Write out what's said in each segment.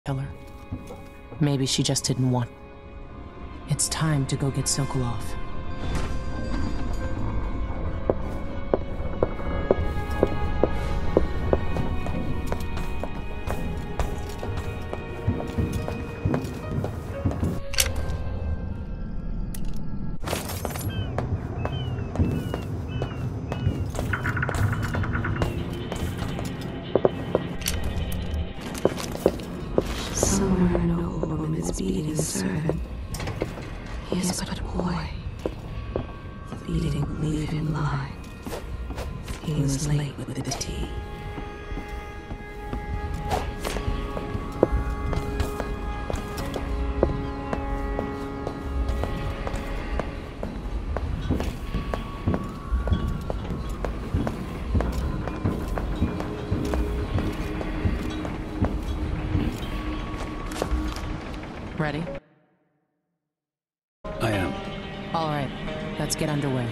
killer. Maybe she just didn't want. It's time to go get Sokolov. Somewhere an old woman is beating a servant. He is but a boy. The beating will leave him blind. He was late with the tea. Ready? I am. All right, let's get underway.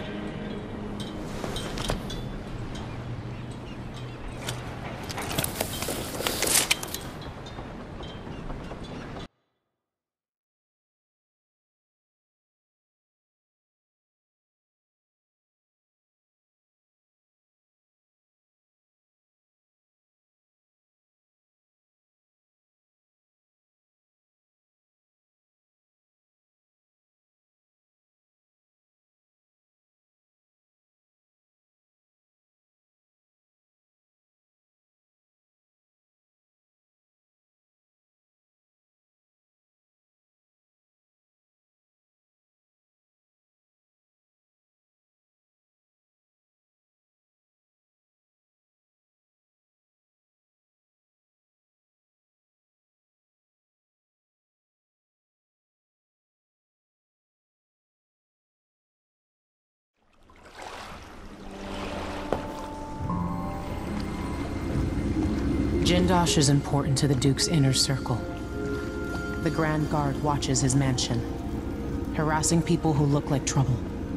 Jindosh is important to the Duke's inner circle. The Grand Guard watches his mansion, harassing people who look like trouble.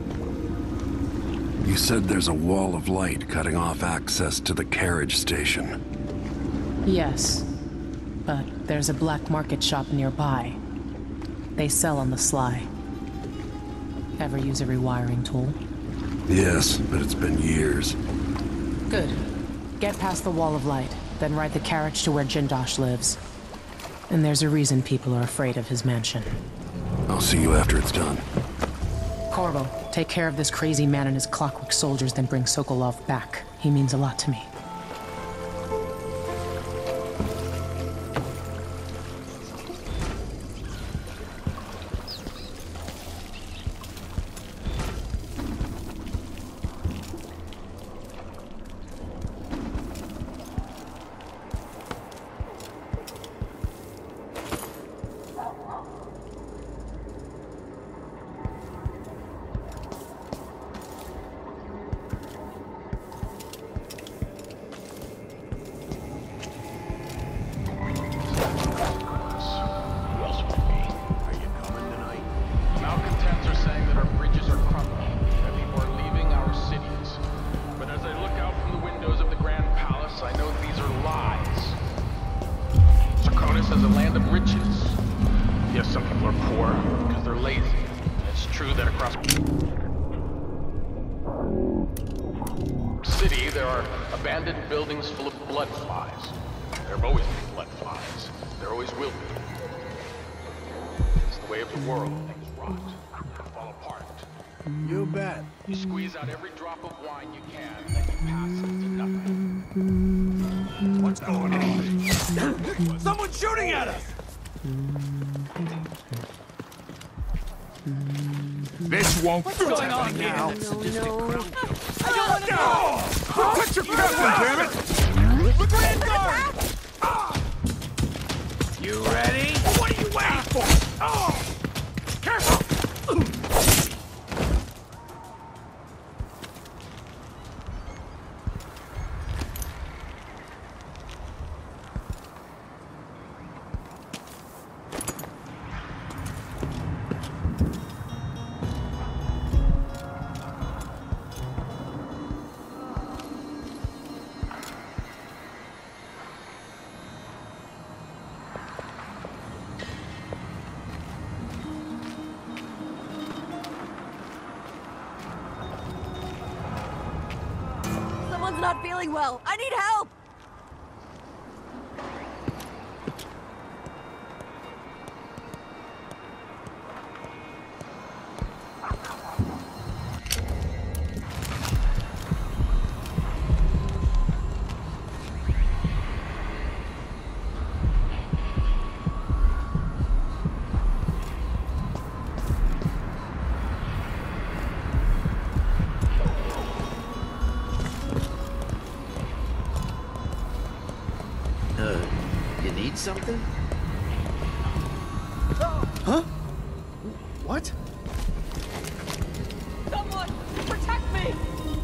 You said there's a wall of light cutting off access to the carriage station. Yes, but there's a black market shop nearby. They sell on the sly. Ever use a rewiring tool? Yes, but it's been years. Good. Get past the wall of light, then ride the carriage to where Jindosh lives. And there's a reason people are afraid of his mansion. I'll see you after it's done. Corvo, take care of this crazy man and his clockwork soldiers, then bring Sokolov back. He means a lot to me. Malcontents are saying that our bridges are crumbling, that people are leaving our cities. But as I look out from the windows of the Grand Palace, I know these are lies. Sarkonis is a land of riches. Yes, some people are poor because they're lazy. It's true that across the city there are abandoned buildings full of blood flies. There have always been blood flies. There always will be. It's the way of the world. Things rot, fall apart. You bet. You squeeze out every drop of wine you can, then you pass it to nothing. What's going on? Someone's shooting at us! This won't. What's going on now? I don't want to know! Cut your cussing, damn it! The Grand Guard! You ready? What are you waiting for? Oh! Careful! not feeling well. I need help! You need something? Huh? What? Someone, protect me!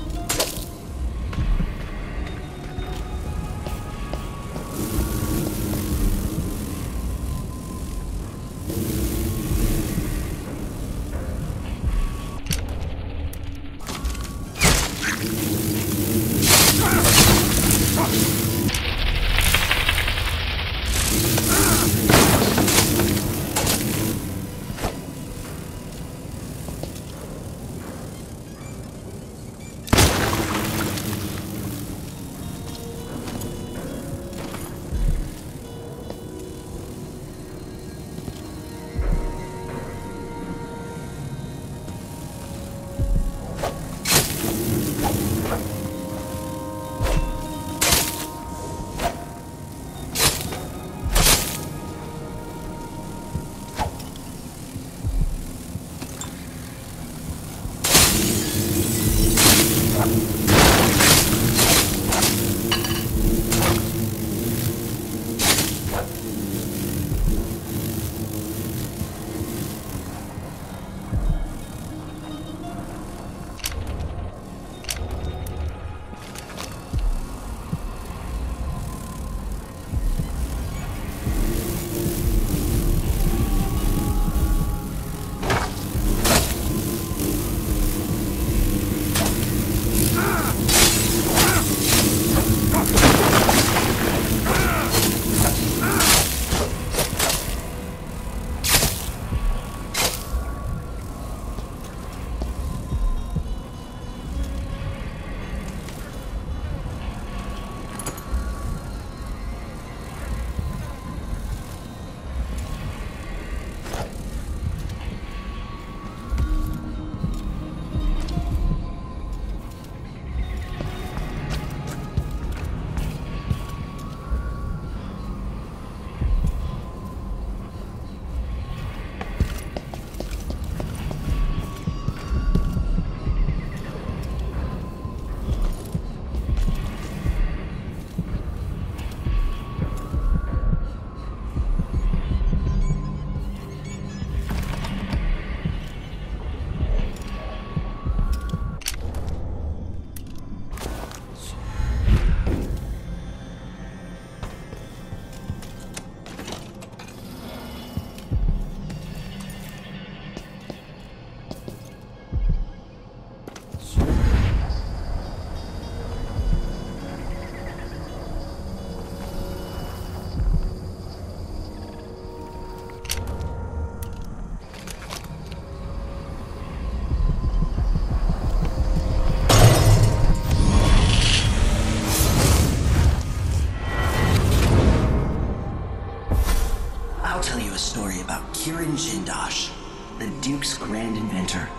Kirin Jindosh, the Duke's grand inventor.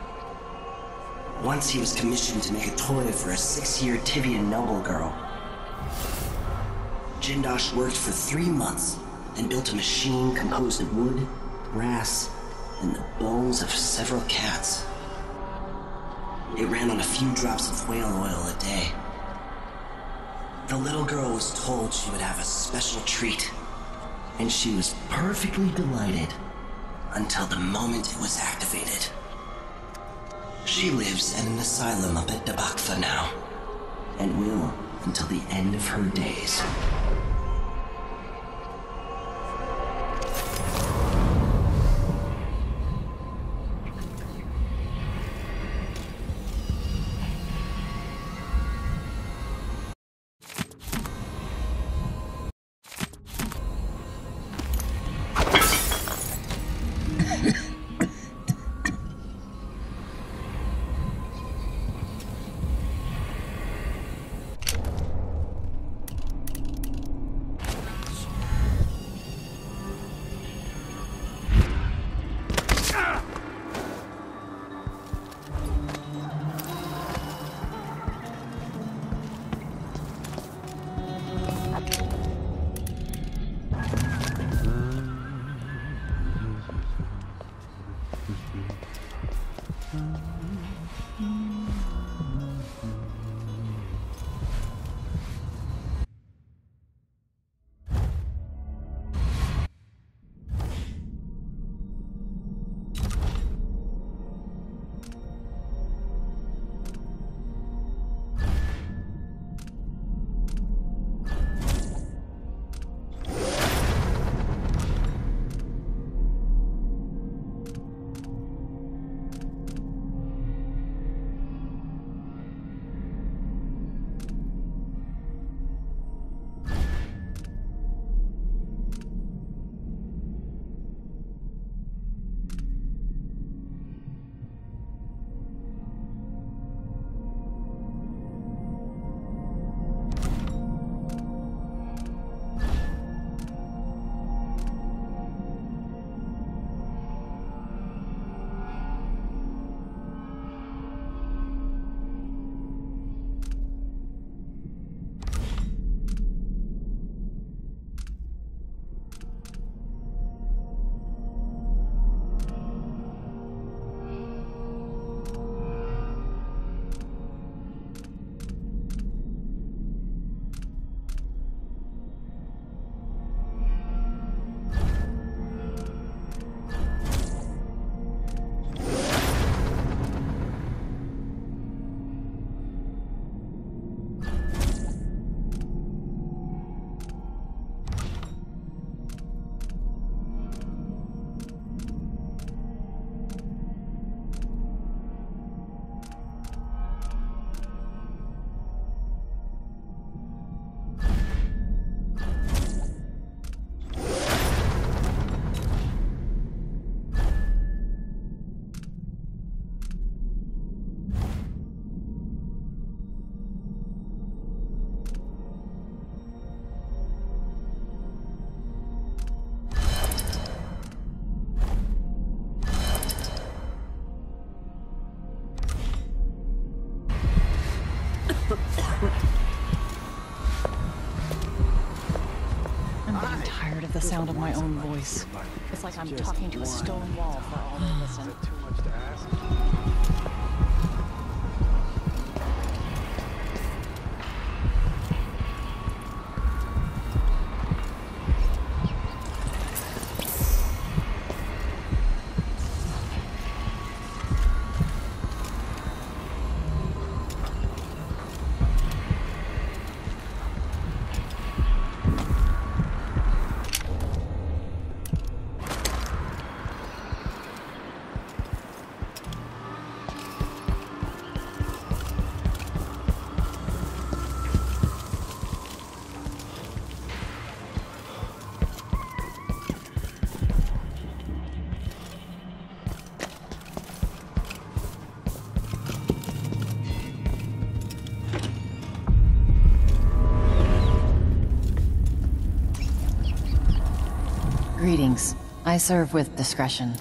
Once he was commissioned to make a toy for a 6-year Tivian noble girl. Jindosh worked for 3 months and built a machine composed of wood, brass, and the bones of several cats. It ran on a few drops of whale oil a day. The little girl was told she would have a special treat, and she was perfectly delighted until the moment it was activated. She lives in an asylum up at Dabakfa now, and will until the end of her days. sound of my own voice. It's like I'm talking to a stone wall for all they listen. Too much to ask? Greetings. I serve with discretion.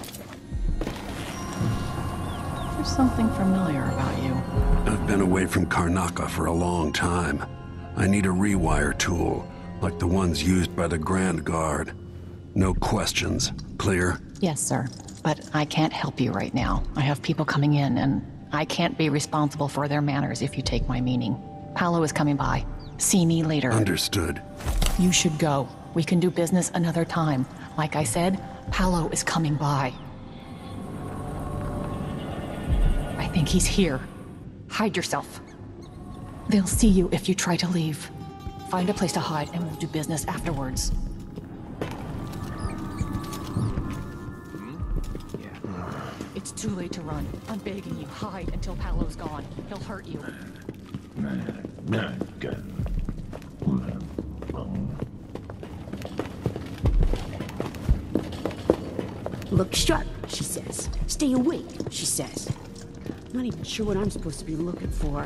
There's something familiar about you. I've been away from Karnaca for a long time. I need a rewire tool, like the ones used by the Grand Guard. No questions. Clear? Yes, sir. But I can't help you right now. I have people coming in, and I can't be responsible for their manners if you take my meaning. Paolo is coming by. See me later. Understood. You should go. We can do business another time. Like I said, Paolo is coming by. I think he's here. Hide yourself. They'll see you if you try to leave. Find a place to hide and we'll do business afterwards. It's too late to run. I'm begging you, hide until Paolo's gone. He'll hurt you. Look sharp, she says. Stay awake, she says. I'm not even sure what I'm supposed to be looking for.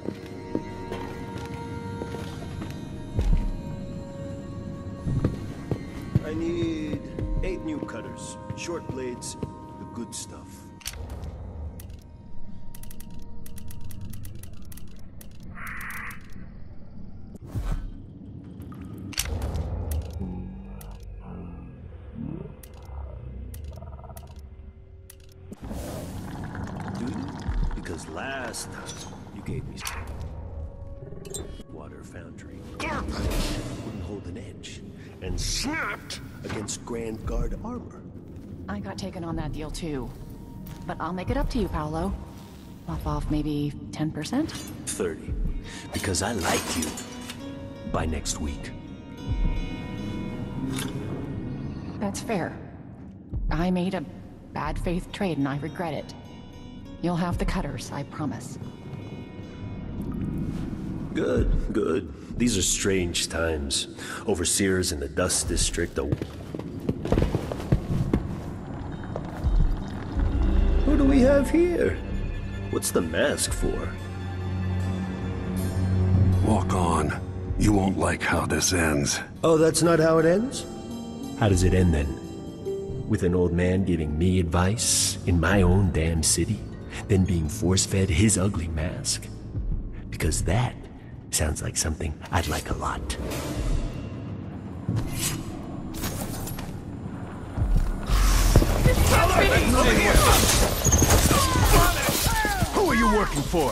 I need 8 new cutters, short blades, the good stuff. Do you? Because last time you gave me water foundry. Wouldn't hold an edge and snapped against Grand Guard armor. I got taken on that deal too. But I'll make it up to you, Paolo. Lop off maybe 10%? 30. Because I like you. By next week. That's fair. I made a bad faith trade and I regret it. You'll have the cutters, I promise. Good, good. These are strange times. Overseers in the Dust District. Who do we have here? What's the mask for? Walk on. You won't like how this ends. Oh, that's not how it ends? How does it end then? With an old man giving me advice in my own damn city, then being force-fed his ugly mask? Because that sounds like something I'd like a lot. Who are you working for?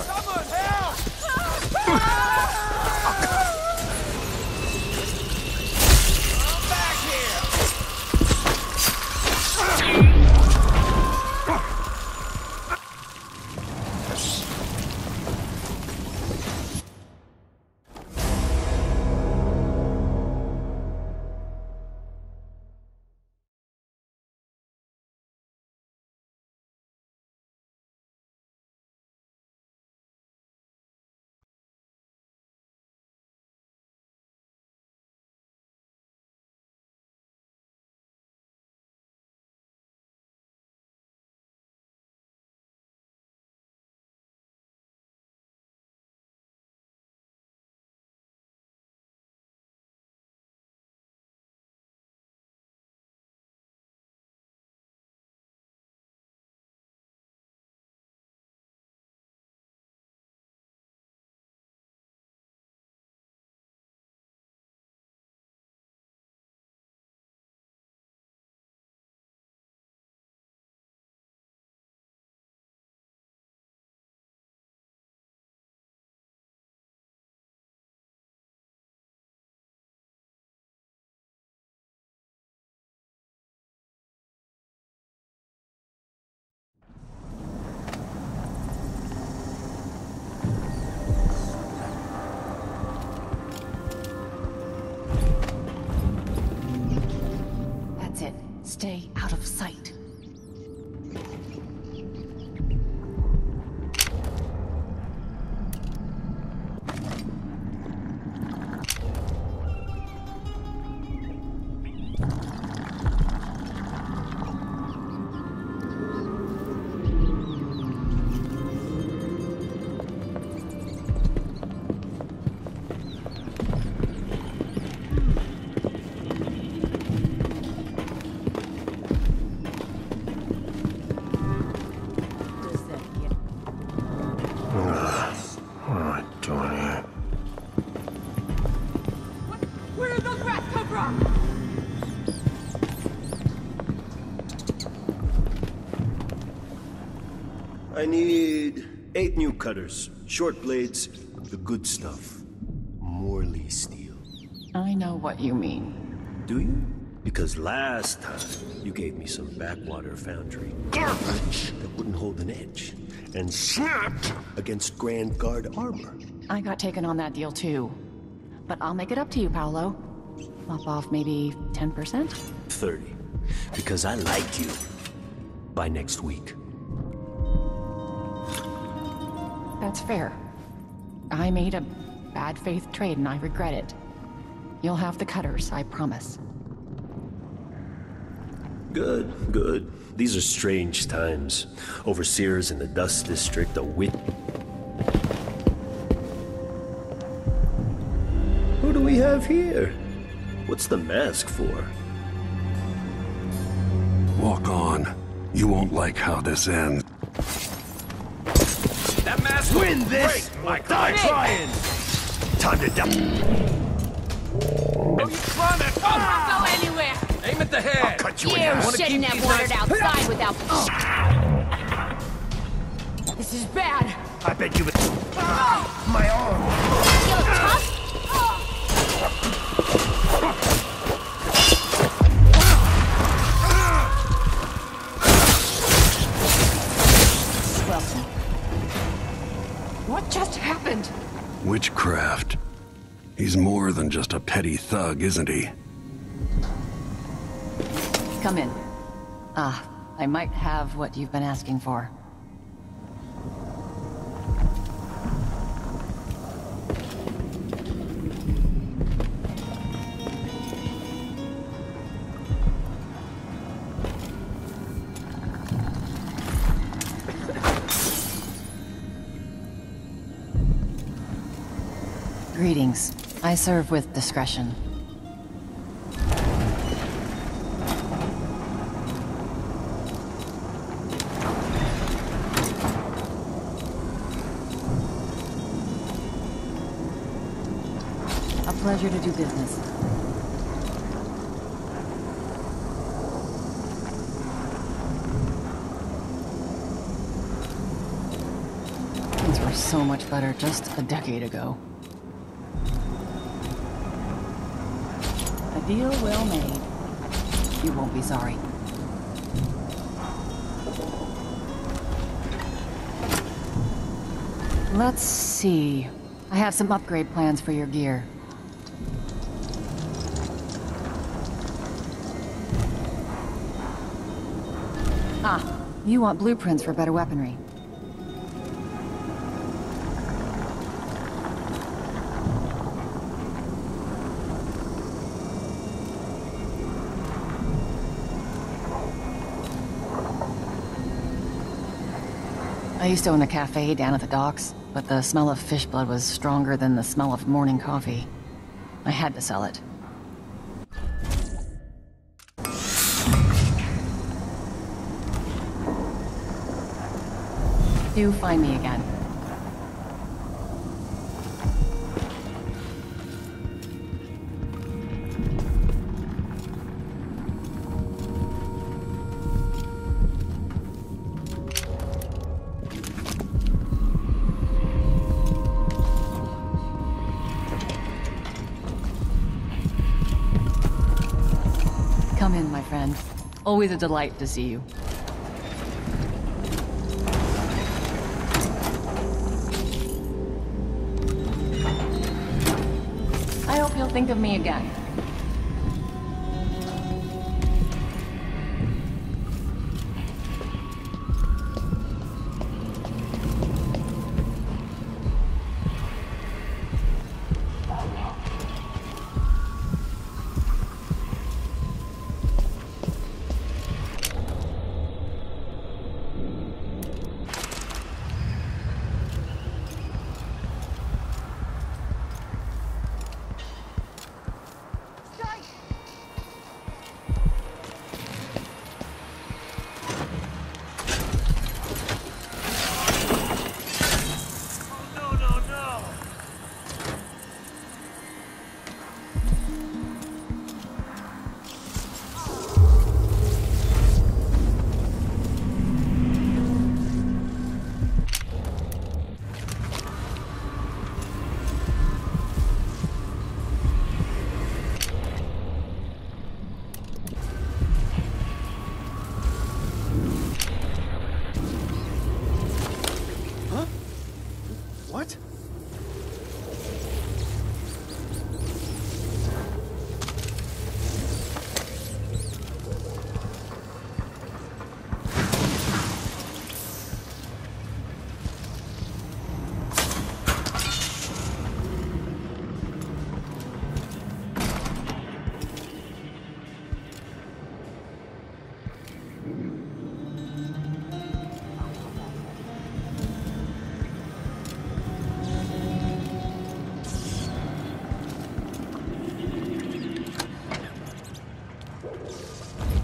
Stay out of sight. Where did those rats come from? I need 8 new cutters, short blades, the good stuff. Morley steel. I know what you mean. Do you? Because last time, you gave me some backwater foundry garbage that wouldn't hold an edge, and snapped against Grand Guard armor. I got taken on that deal too. But I'll make it up to you, Paolo. Lop off maybe 10%? 30. Because I like you. By next week. That's fair. I made a bad faith trade and I regret it. You'll have the cutters, I promise. Good, good. These are strange times. Overseers in the Dust District, a wit. Who do we have here? What's the mask for? Walk on. You won't like how this ends. That mask Win this! Like Die trying! Time to die! Oh, you trying to Don't go anywhere! aim at the head! I'll cut you in You half. shouldn't have wandered outside without... This is bad! I bet you would... My arm! Feel tough? Wilson. What just happened? Witchcraft. He's more than just a petty thug, isn't he? Come in. I might have what you've been asking for. Greetings. I serve with discretion. A pleasure to do business. Things were so much better just a decade ago. A deal well made. You won't be sorry. Let's see. I have some upgrade plans for your gear. You want blueprints for better weaponry. I used to own a cafe down at the docks, but the smell of fish blood was stronger than the smell of morning coffee. I had to sell it. Do find me again. Come in, my friend. Always a delight to see you. I hope you'll think of me again.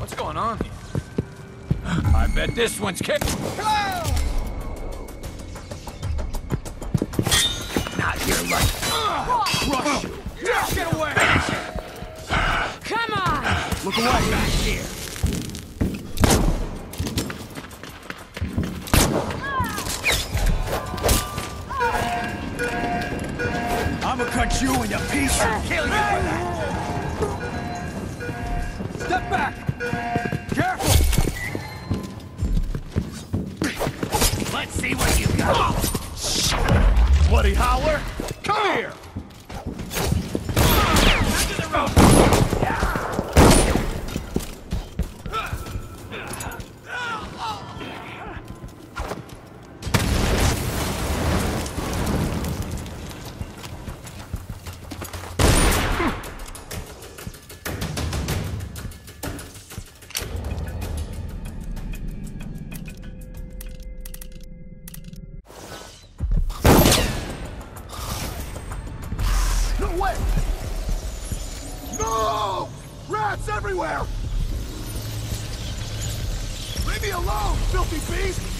What's going on here? I bet this one's kicked. Not here like crush you. Get away! Come on! Look away! Back here. I'ma cut you into pieces and kill you for that. Step back! Careful! Let's see what you got. Bloody howler! Come here! Back to the road! No! Rats everywhere! Leave me alone, filthy beast!